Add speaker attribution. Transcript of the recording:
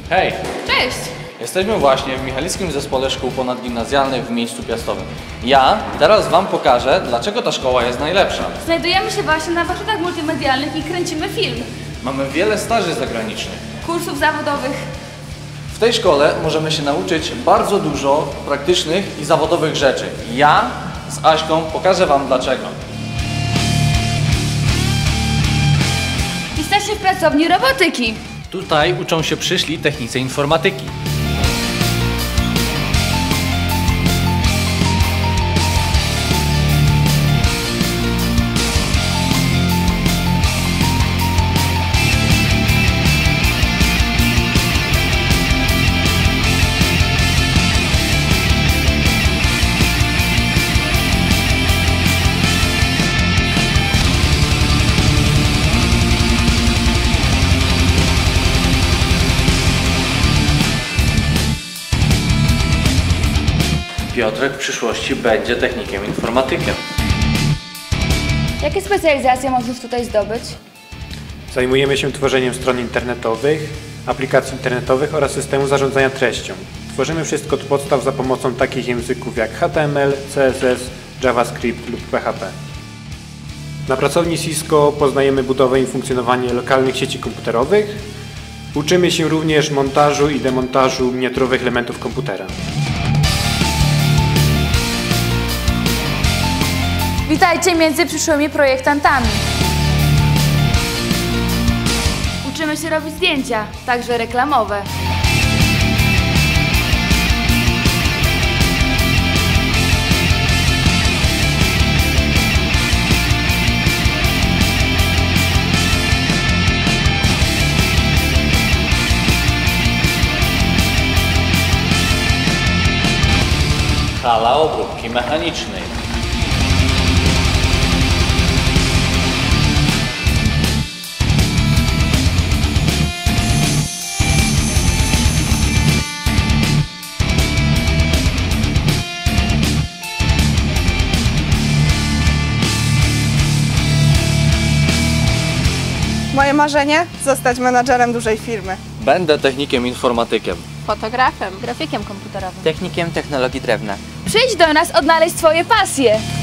Speaker 1: Hej!
Speaker 2: Cześć!
Speaker 1: Jesteśmy właśnie w Michalickim Zespole Szkół Ponadgimnazjalnych w Miejscu Piastowym. Ja teraz Wam pokażę, dlaczego ta szkoła jest najlepsza.
Speaker 2: Znajdujemy się właśnie na warsztatach multimedialnych i kręcimy film.
Speaker 1: Mamy wiele staży zagranicznych.
Speaker 2: Kursów zawodowych.
Speaker 1: W tej szkole możemy się nauczyć bardzo dużo praktycznych i zawodowych rzeczy. Ja z Aśką pokażę Wam dlaczego.
Speaker 2: Jesteśmy w pracowni robotyki.
Speaker 1: Tutaj uczą się przyszli technicy informatyki. Piotrek w przyszłości będzie technikiem informatykiem.
Speaker 2: Jakie specjalizacje możesz tutaj zdobyć?
Speaker 3: Zajmujemy się tworzeniem stron internetowych, aplikacji internetowych oraz systemu zarządzania treścią. Tworzymy wszystko od podstaw za pomocą takich języków jak HTML, CSS, JavaScript lub PHP. Na pracowni Cisco poznajemy budowę i funkcjonowanie lokalnych sieci komputerowych. Uczymy się również montażu i demontażu miniaturowych elementów komputera.
Speaker 2: Witajcie między przyszłymi projektantami. Uczymy się robić zdjęcia, także reklamowe.
Speaker 1: Hala obróbki mechanicznej.
Speaker 4: Moje marzenie? Zostać menadżerem dużej firmy.
Speaker 1: Będę technikiem informatykiem.
Speaker 5: Fotografem,
Speaker 2: Grafikiem komputerowym.
Speaker 6: Technikiem technologii drewna.
Speaker 2: Przyjdź do nas odnaleźć swoje pasje.